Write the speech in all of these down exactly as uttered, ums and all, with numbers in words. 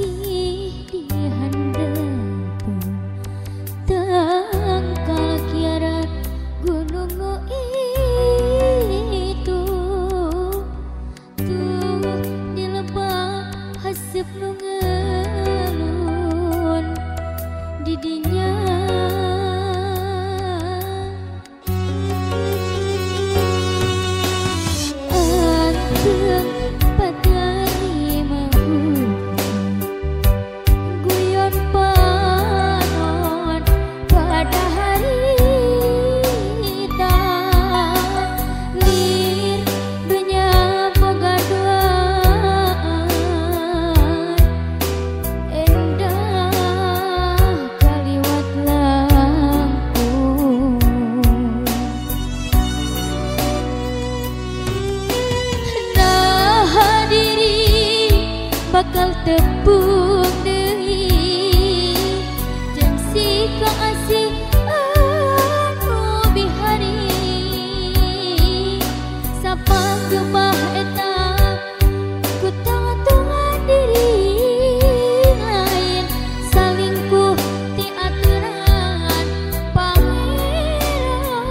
bakal tepung deui jeung si kaasih anu bihari sapanggebah eta ku tangan diri lain salingkuh ti aturan pangeran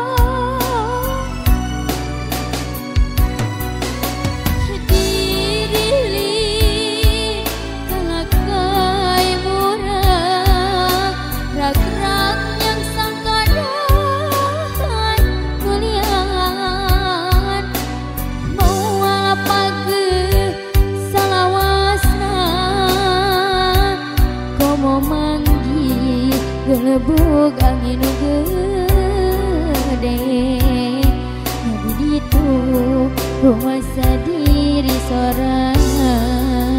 gelebug angin gede jadi ditu rumah sadiri sorangan.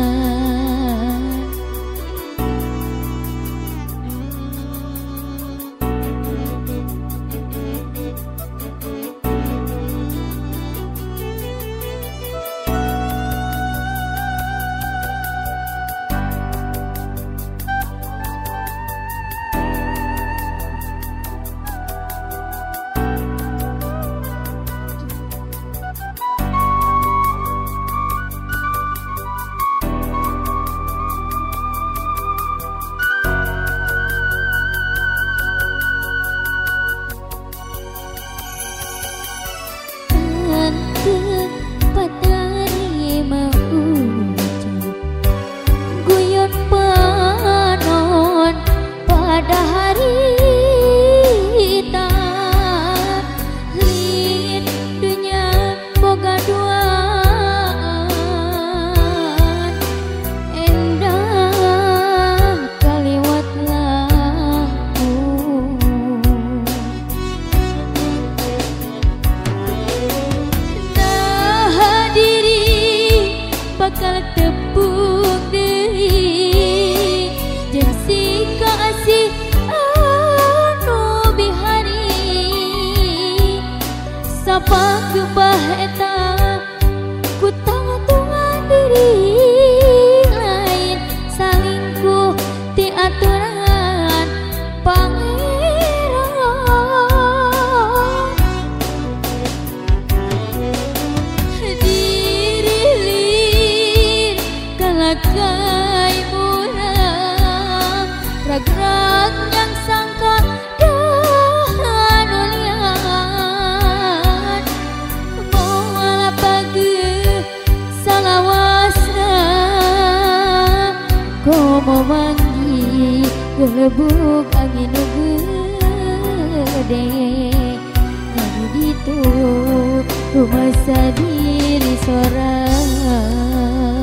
Pada hari kita lin dunia boga duaan endah kaliwat lampu nah diri bakal tepuk deui jeung si kaasih anu bihari sapanggebah eta ku tangan diri lain salingkuh ti aturan pangeran diri lin kalakai rag-rag yang sangka dahan ulian moal pagi salawasna komo manggi gelebug angin gede jadi ditu rumah sadiri sorangan.